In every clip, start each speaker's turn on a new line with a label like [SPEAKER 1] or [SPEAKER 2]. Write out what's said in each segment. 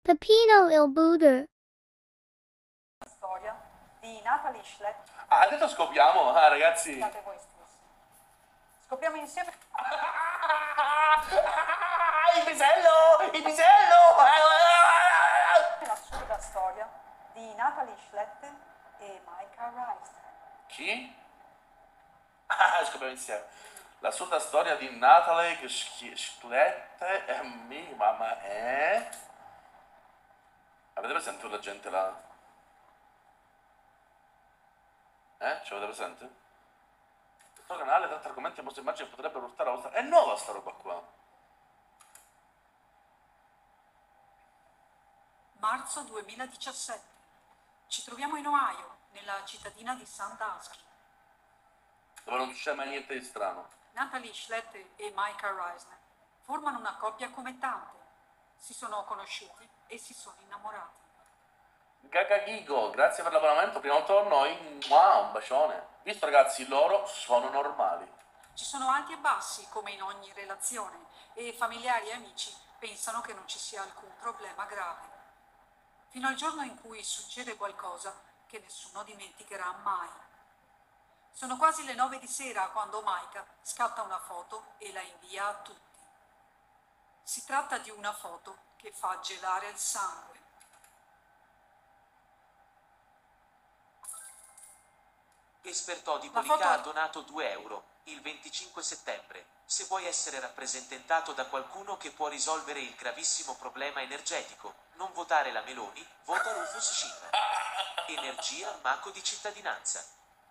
[SPEAKER 1] Peppino il Buder.
[SPEAKER 2] Storia di Natalie Schlepp.
[SPEAKER 3] Ah, adesso scopriamo, ah ragazzi.
[SPEAKER 2] Scusate voi stessi. Scopriamo insieme.
[SPEAKER 3] Il pisello! Il pisello!
[SPEAKER 2] L'assurda storia di Natalie Schlepp e Micah Rice.
[SPEAKER 3] Chi? Ah, scopriamo insieme. L'assurda storia di Natalie Schlepp e mi mamma è... Avete presente la gente là? Ce l'avete presente? Questo canale tratta argomenti e mostra immagini che potrebbero portare la vostra... È nuova sta roba qua.
[SPEAKER 2] Marzo 2017. Ci troviamo in Ohio, nella cittadina di Sandusky.
[SPEAKER 3] Dove non succede mai niente di strano.
[SPEAKER 2] Natalie Schlepp e Micah Reisner formano una coppia come tante. Si sono conosciuti e si sono innamorati.
[SPEAKER 3] Gagagigo, grazie per l'abbonamento, prima volta con noi, wow, un bacione. Visto ragazzi, loro sono normali.
[SPEAKER 2] Ci sono alti e bassi, come in ogni relazione, e familiari e amici pensano che non ci sia alcun problema grave. Fino al giorno in cui succede qualcosa che nessuno dimenticherà mai. Sono quasi le 9 di sera quando Micah scatta una foto e la invia a tutti. Si tratta di una foto che fa gelare il sangue.
[SPEAKER 4] Esperto di
[SPEAKER 2] La
[SPEAKER 4] Polica
[SPEAKER 2] foto-
[SPEAKER 4] ha donato 2 euro il 25 settembre. Se vuoi essere rappresentato da qualcuno che può risolvere il gravissimo problema energetico, non votare la Meloni, vota Rufus Shin. Energia, Maco di cittadinanza.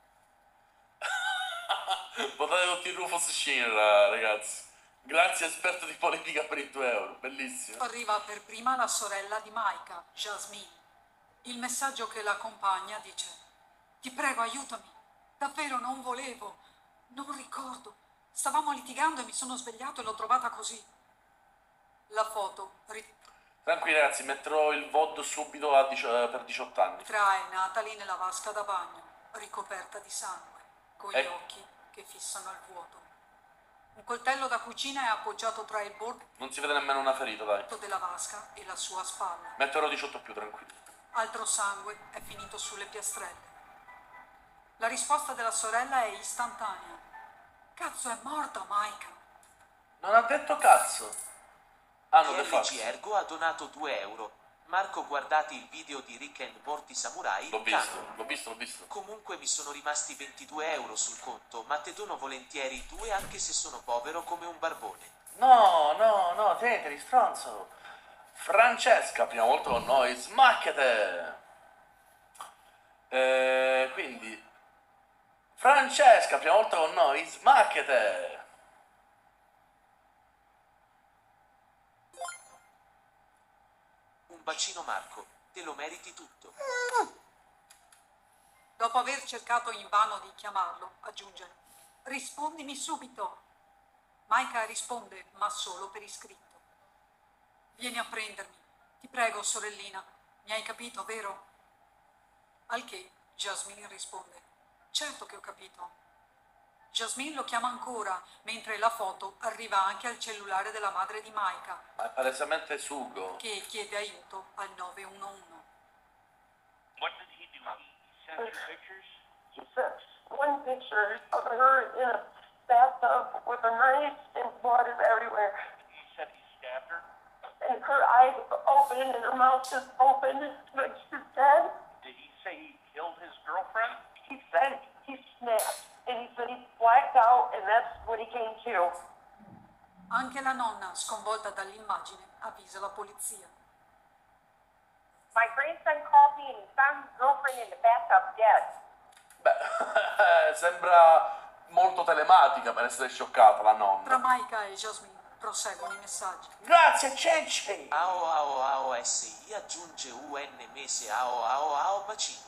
[SPEAKER 3] Votate tutti Rufus Shin, ragazzi. Grazie esperto di politica per i 2 euro, bellissimo.
[SPEAKER 2] Arriva per prima la sorella di Micah, Jasmine. Il messaggio che l'accompagna dice: ti prego, aiutami. Davvero non volevo. Non ricordo. Stavamo litigando e mi sono svegliato e l'ho trovata così. La foto
[SPEAKER 3] Tranquilli ragazzi, metterò il VOD subito per 18 anni.
[SPEAKER 2] ritrae Natalie nella vasca da bagno, ricoperta di sangue, con gli occhi che fissano il vuoto. Un coltello da cucina è appoggiato tra il bordo
[SPEAKER 3] Non si vede nemmeno una ferita, dai.
[SPEAKER 2] della vasca e la sua spalla.
[SPEAKER 3] Metterò 18 più, tranquilli.
[SPEAKER 2] Altro sangue è finito sulle piastrelle. La risposta della sorella è istantanea. Cazzo, è morta Micah.
[SPEAKER 3] Non ha detto cazzo. Hanno
[SPEAKER 4] PLG
[SPEAKER 3] defatto.
[SPEAKER 4] Ergo ha donato 2 euro. Marco, guardati il video di Rick and Morty Samurai.
[SPEAKER 3] L'ho visto.
[SPEAKER 4] Comunque mi sono rimasti 22 euro sul conto, ma te dono volentieri 2 anche se sono povero come un barbone.
[SPEAKER 3] No, teneteli, stronzo. Francesca, prima volta con noi, smacchete. Quindi... Francesca, prima volta con noi, smacchete.
[SPEAKER 4] Un bacino Marco, te lo meriti tutto.
[SPEAKER 2] Dopo aver cercato invano di chiamarlo, aggiunge: rispondimi subito. Micah risponde, ma solo per iscritto. Vieni a prendermi. Ti prego, sorellina. Mi hai capito, vero? Al che Jasmine risponde: certo che ho capito. Jasmine lo chiama ancora, mentre la foto arriva anche al cellulare della madre di Micah,
[SPEAKER 3] Ma è palesemente sugo.
[SPEAKER 2] che chiede aiuto al 911.
[SPEAKER 5] What did he do? He sent you pictures?
[SPEAKER 6] He sent one picture of her in a bathtub with a knife and blood is everywhere.
[SPEAKER 5] He said he stabbed her?
[SPEAKER 6] And her eyes are open and her mouth is open, like she's dead.
[SPEAKER 5] Did he say he killed his girlfriend?
[SPEAKER 6] He said he snapped and he said he blacked out and that's what he came to.
[SPEAKER 2] Anche la nonna, sconvolta dall'immagine, avvisa la polizia.
[SPEAKER 6] My grandson called me and he found his girlfriend in the bathtub dead.
[SPEAKER 3] Beh, sembra molto telematica per essere scioccata la
[SPEAKER 2] Tra
[SPEAKER 3] nonna.
[SPEAKER 2] Micah e Jasmine proseguono i messaggi.
[SPEAKER 3] Grazie, Ceci!
[SPEAKER 4] AO SI aggiunge UN mese AO bacino.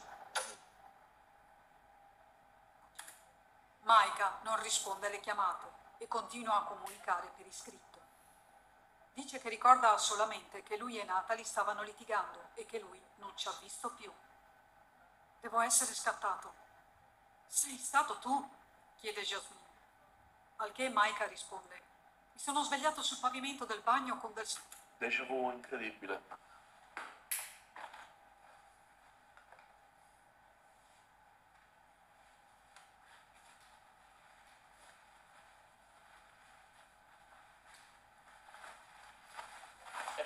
[SPEAKER 2] Micah non risponde alle chiamate e continua a comunicare per iscritto. Dice che ricorda solamente che lui e Natalie stavano litigando e che lui non ci ha visto più. Devo essere scattato. Sei stato tu? Chiede Jasmine. Al che Micah risponde: mi sono svegliato sul pavimento del bagno con del...
[SPEAKER 3] Déjà vu incredibile.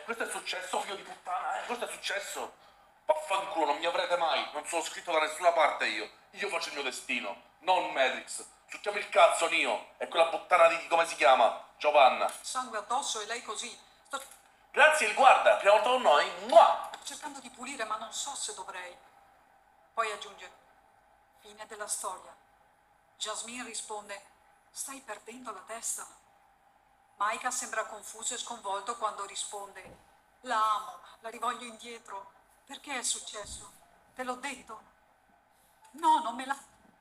[SPEAKER 3] Questo è successo, figlio di puttana, questo è successo. Vaffanculo, non mi avrete mai, non sono scritto da nessuna parte io. Io faccio il mio destino, non Matrix. Succhiamo il cazzo, Neo. E quella puttana di come si chiama? Giovanna.
[SPEAKER 2] Sangue addosso e lei così. Sto
[SPEAKER 3] Grazie, il guarda, prima volta con noi. Mua!
[SPEAKER 2] cercando di pulire, ma non so se dovrei. Poi aggiunge: fine della storia. Jasmine risponde: stai perdendo la testa. Maika sembra confuso e sconvolto quando risponde: la amo, la rivoglio indietro. Perché è successo? Te l'ho detto? No, non me l'ha.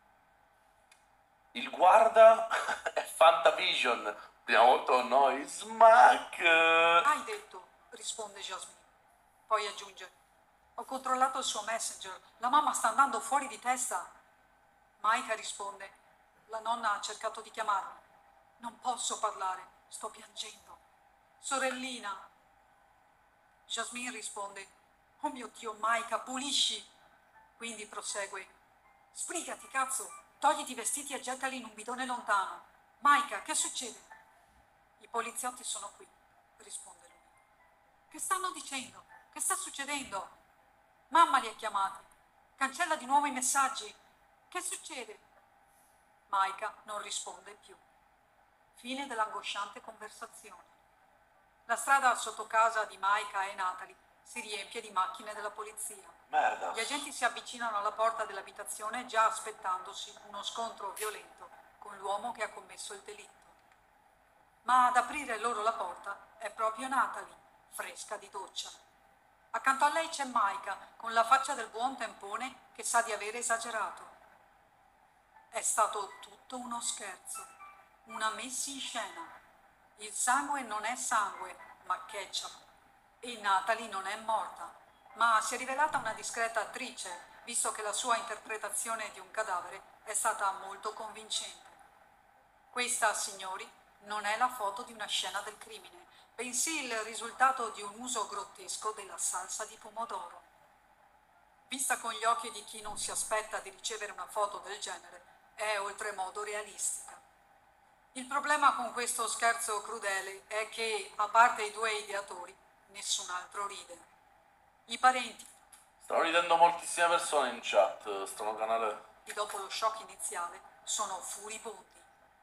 [SPEAKER 3] Il guarda è Fantavision. Prima volta con noi. Smack!
[SPEAKER 2] Hai detto, risponde Jasmine. Poi aggiunge: ho controllato il suo messenger. La mamma sta andando fuori di testa. Maika risponde: la nonna ha cercato di chiamarmi. Non posso parlare, sto piangendo. Sorellina. Jasmine risponde: oh mio Dio, Maika, pulisci. Quindi prosegue: sbrigati, cazzo, togliti i vestiti e gettali in un bidone lontano. Maika, che succede? I poliziotti sono qui, risponde lui. Che stanno dicendo? Che sta succedendo? Mamma li ha chiamati. Cancella di nuovo i messaggi. Che succede? Maika non risponde più. Fine dell'angosciante conversazione. La strada sotto casa di Maika e Natalie si riempie di macchine della polizia.
[SPEAKER 3] Merda.
[SPEAKER 2] Gli agenti si avvicinano alla porta dell'abitazione già aspettandosi uno scontro violento con l'uomo che ha commesso il delitto. Ma ad aprire loro la porta è proprio Natalie, fresca di doccia. Accanto a lei c'è Maika, con la faccia del buon tempone che sa di avere esagerato. È stato tutto uno scherzo, una messa in scena. Il sangue non è sangue, ma ketchup. E Natalie non è morta, ma si è rivelata una discreta attrice, visto che la sua interpretazione di un cadavere è stata molto convincente. Questa, signori, non è la foto di una scena del crimine, bensì il risultato di un uso grottesco della salsa di pomodoro. Vista con gli occhi di chi non si aspetta di ricevere una foto del genere, è oltremodo realistica. Il problema con questo scherzo crudele è che, a parte i due ideatori, nessun altro ride. I parenti,
[SPEAKER 3] Stanno ridendo moltissime persone in chat, sto canale.
[SPEAKER 2] dopo lo shock iniziale, sono furibondi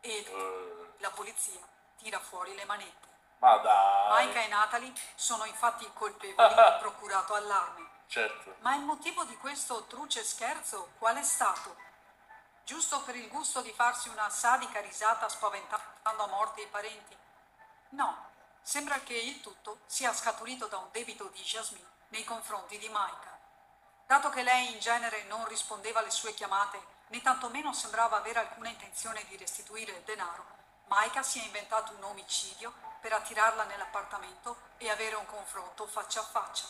[SPEAKER 2] e la polizia tira fuori le manette.
[SPEAKER 3] Ma dai.
[SPEAKER 2] Maika e Natalie sono infatti i colpevoli di procurato allarme.
[SPEAKER 3] Certo.
[SPEAKER 2] Ma il motivo di questo truce scherzo qual è stato? Giusto per il gusto di farsi una sadica risata spaventando a morte i parenti? No, sembra che il tutto sia scaturito da un debito di Jasmine nei confronti di Maika. Dato che lei in genere non rispondeva alle sue chiamate, né tantomeno sembrava avere alcuna intenzione di restituire il denaro, Maika si è inventato un omicidio per attirarla nell'appartamento e avere un confronto faccia a faccia.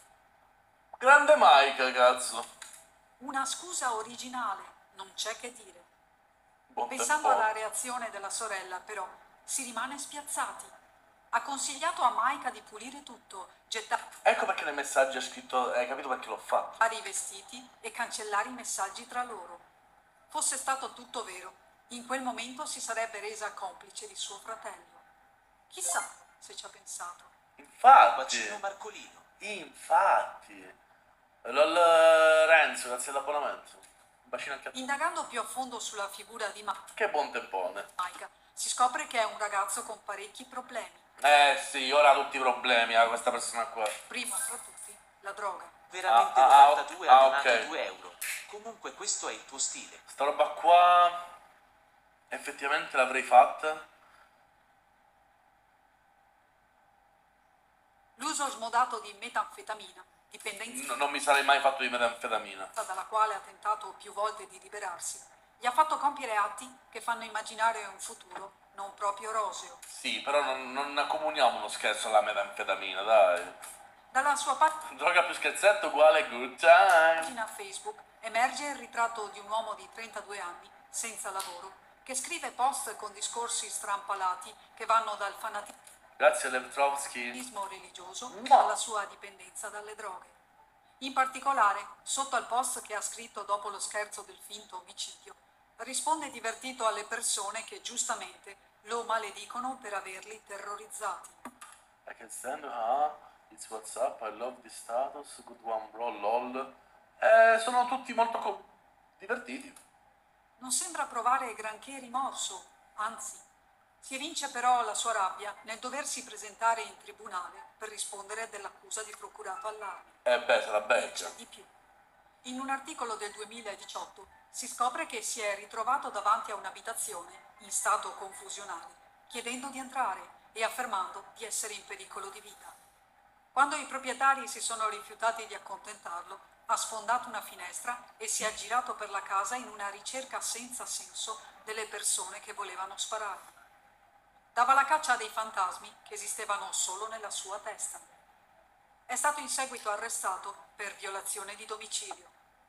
[SPEAKER 3] Grande Mike, cazzo.
[SPEAKER 2] Una scusa originale, non c'è che dire.
[SPEAKER 3] Buon
[SPEAKER 2] Pensando
[SPEAKER 3] tempo.
[SPEAKER 2] alla reazione della sorella, però, si rimane spiazzati. Ha consigliato a Maika di pulire tutto, gettare
[SPEAKER 3] Ecco perché nel messaggio è scritto, hai capito perché l'ho fatto.
[SPEAKER 2] i vestiti e cancellare i messaggi tra loro. Fosse stato tutto vero, in quel momento si sarebbe resa complice di suo fratello. Chissà se ci ha pensato.
[SPEAKER 3] Infatti.
[SPEAKER 4] Bacino Marcolino.
[SPEAKER 3] Infatti. LOL Renzo, grazie dell'abbonamento. Un bacino anche a te.
[SPEAKER 2] Indagando più a fondo sulla figura di
[SPEAKER 3] Che buon tempone.
[SPEAKER 2] Maika, si scopre che è un ragazzo con parecchi problemi.
[SPEAKER 3] Sì, ora ha tutti i problemi a questa persona qua.
[SPEAKER 2] Prima tra tutti, la droga.
[SPEAKER 4] Veramente
[SPEAKER 3] Ah,
[SPEAKER 4] 92
[SPEAKER 3] ah,
[SPEAKER 4] ha donato
[SPEAKER 3] ok.
[SPEAKER 4] 2 euro. Comunque questo è il tuo stile.
[SPEAKER 3] Sta roba qua effettivamente l'avrei fatta.
[SPEAKER 2] L'uso smodato di metanfetamina, dipendenza
[SPEAKER 3] Non mi sarei mai fatto di metanfetamina.
[SPEAKER 2] dalla quale ha tentato più volte di liberarsi, gli ha fatto compiere atti che fanno immaginare un futuro non proprio roseo.
[SPEAKER 3] Sì, però non accomuniamo uno scherzo alla metanfetamina, dai.
[SPEAKER 2] Dalla sua
[SPEAKER 3] Droga più scherzetto uguale good time.
[SPEAKER 2] pagina Facebook emerge il ritratto di un uomo di 32 anni, senza lavoro, che scrive post con discorsi strampalati che vanno dal fanatismo
[SPEAKER 3] Grazie Levtrovsky.
[SPEAKER 2] religioso
[SPEAKER 3] No.
[SPEAKER 2] alla sua dipendenza dalle droghe. In particolare, sotto al post che ha scritto dopo lo scherzo del finto omicidio, risponde divertito alle persone che giustamente lo maledicono per averli terrorizzati.
[SPEAKER 3] I can stand It's WhatsApp, I love this status, good one bro, lol. Sono tutti molto divertiti.
[SPEAKER 2] Non sembra provare granché rimorso, anzi, si evince però la sua rabbia nel doversi presentare in tribunale per rispondere dell'accusa di procurato allarme.
[SPEAKER 3] Beh, se la
[SPEAKER 2] E
[SPEAKER 3] becca.
[SPEAKER 2] c'è di più. In un articolo del 2018 si scopre che si è ritrovato davanti a un'abitazione in stato confusionale, chiedendo di entrare e affermando di essere in pericolo di vita. Quando i proprietari si sono rifiutati di accontentarlo, ha sfondato una finestra e si è girato per la casa in una ricerca senza senso delle persone che volevano sparare. Dava la caccia a dei fantasmi che esistevano solo nella sua testa. È stato in seguito arrestato per violazione di domicilio.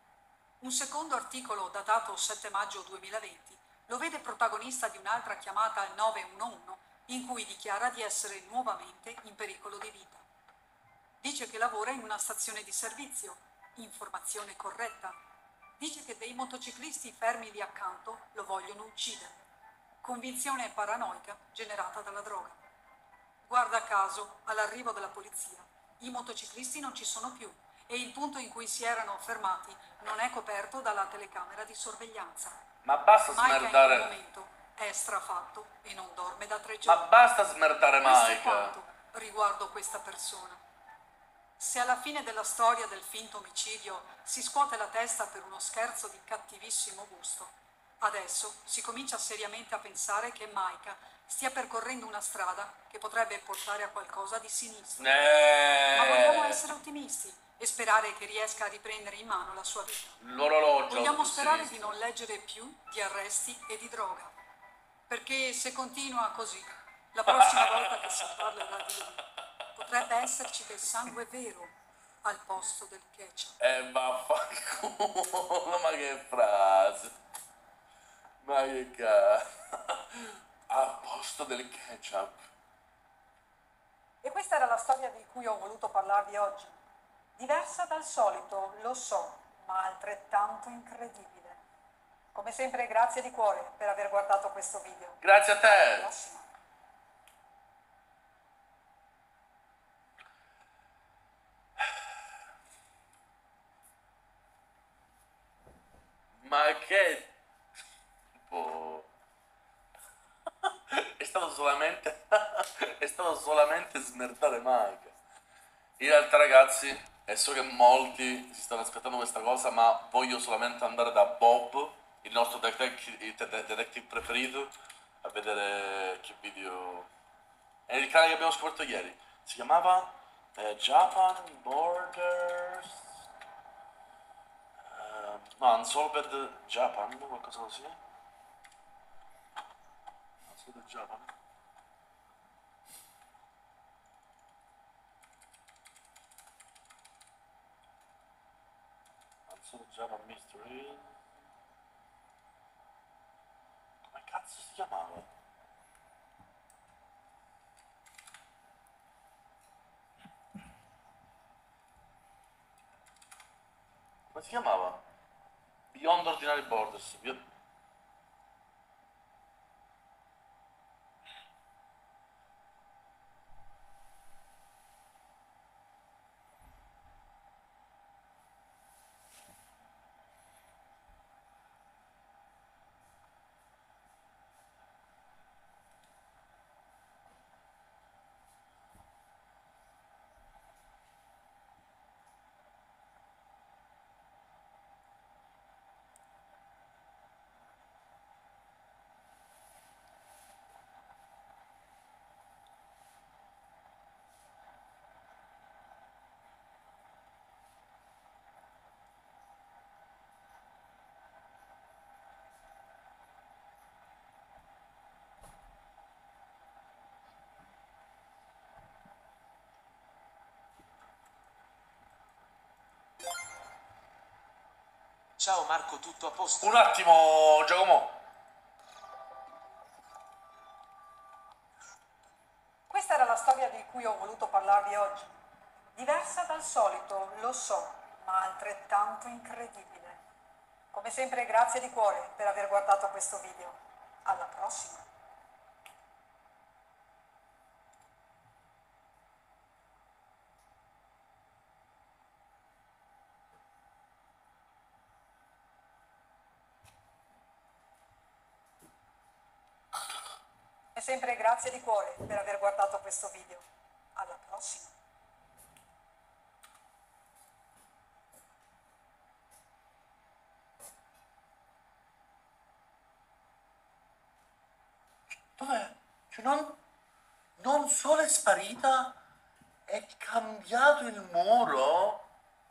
[SPEAKER 2] Un secondo articolo datato 7 maggio 2020 lo vede protagonista di un'altra chiamata al 911 in cui dichiara di essere nuovamente in pericolo di vita. Dice che lavora in una stazione di servizio, informazione corretta. Dice che dei motociclisti fermi lì accanto lo vogliono uccidere. Convinzione paranoica generata dalla droga. Guarda caso, all'arrivo della polizia, i motociclisti non ci sono più e il punto in cui si erano fermati non è coperto dalla telecamera di sorveglianza.
[SPEAKER 3] Ma basta
[SPEAKER 2] Maika in quel
[SPEAKER 3] smerdare.
[SPEAKER 2] momento è strafatto e non dorme da 3
[SPEAKER 3] Ma
[SPEAKER 2] giorni.
[SPEAKER 3] basta smerdare
[SPEAKER 2] Questo è
[SPEAKER 3] Maika.
[SPEAKER 2] quanto riguardo questa persona. Se alla fine della storia del finto omicidio si scuote la testa per uno scherzo di cattivissimo gusto, adesso si comincia seriamente a pensare che Maika stia percorrendo una strada che potrebbe portare a qualcosa di sinistro. Ma vogliamo essere ottimisti e sperare che riesca a riprendere in mano la sua vita.
[SPEAKER 3] L'orologio.
[SPEAKER 2] Vogliamo sperare di
[SPEAKER 3] sinistro.
[SPEAKER 2] non leggere più di arresti e di droga. Perché se continua così, la prossima volta che si parlerà di lui, potrebbe esserci del sangue vero al posto del ketchup.
[SPEAKER 3] Vaffanculo, ma che frase. Ma che cazzo. Al posto del ketchup.
[SPEAKER 2] E questa era la storia di cui ho voluto parlarvi oggi. Diversa dal solito, lo so, ma altrettanto incredibile. Come sempre, grazie di cuore per aver guardato questo video.
[SPEAKER 3] Grazie a
[SPEAKER 2] Alla
[SPEAKER 3] te.
[SPEAKER 2] prossima.
[SPEAKER 3] Ma che... Tipo... È stato solamente... È stato solamente smerdare Maika. In realtà ragazzi, e so che molti si stanno aspettando questa cosa, ma voglio solamente andare da Bob, il nostro detective preferito, a vedere che video... È il canale che abbiamo scoperto ieri. Si chiamava Japan Borders... no, Unsolved Japan, qualcosa così. Unsolved Japan. Unsolved Japan Mystery. Come cazzo si chiamava? Come si chiamava? Beyond Ordinary Borders.
[SPEAKER 4] Ciao Marco, tutto a posto?
[SPEAKER 3] Un attimo, Giacomo.
[SPEAKER 2] Questa era la storia di cui ho voluto parlarvi oggi. Diversa dal solito, lo so, ma altrettanto incredibile. Come sempre, grazie di cuore per aver guardato questo video. Alla prossima! sempre grazie di cuore per aver guardato questo video. Alla prossima.
[SPEAKER 3] Dov'è? Cioè, non solo è sparita, è cambiato il muro?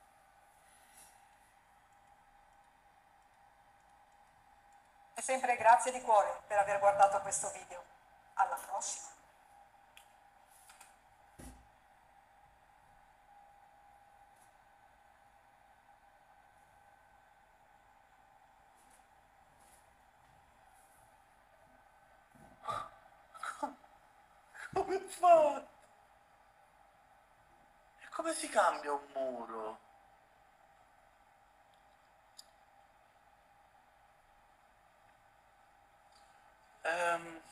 [SPEAKER 2] E sempre grazie di cuore per aver guardato questo video. Alla prossima.
[SPEAKER 3] Come fa? E come si cambia un muro? Ehm...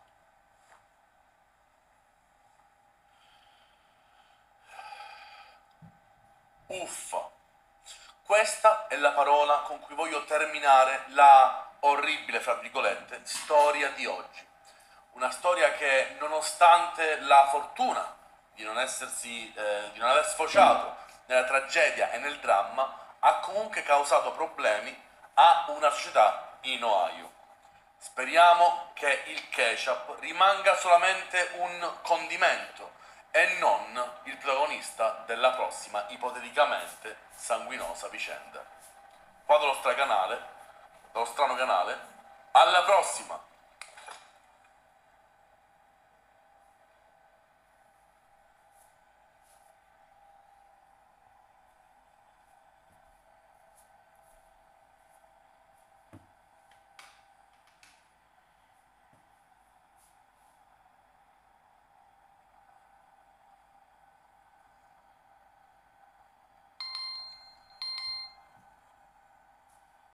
[SPEAKER 3] Uffa. Questa è la parola con cui voglio terminare la orribile, fra virgolette, storia di oggi. Una storia che, nonostante la fortuna di non aver sfociato nella tragedia e nel dramma, ha comunque causato problemi a una società in Ohio. Speriamo che il ketchup rimanga solamente un condimento e non il protagonista della prossima ipoteticamente sanguinosa vicenda. Qua dallo strano canale, alla prossima!